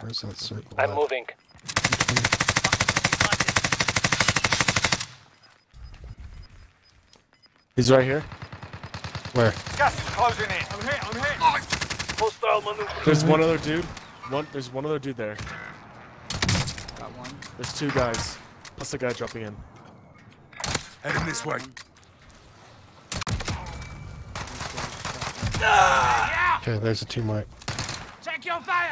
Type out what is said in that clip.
Where's that circle? I'm moving. He's right here. Where? Gas is closing in. I'm hit. Hostile maneuver. There's one other dude. There's one other dude there. Got one. There's two guys. Plus the guy dropping in. Heading this way. Okay, there's a team wipe. Check your fire.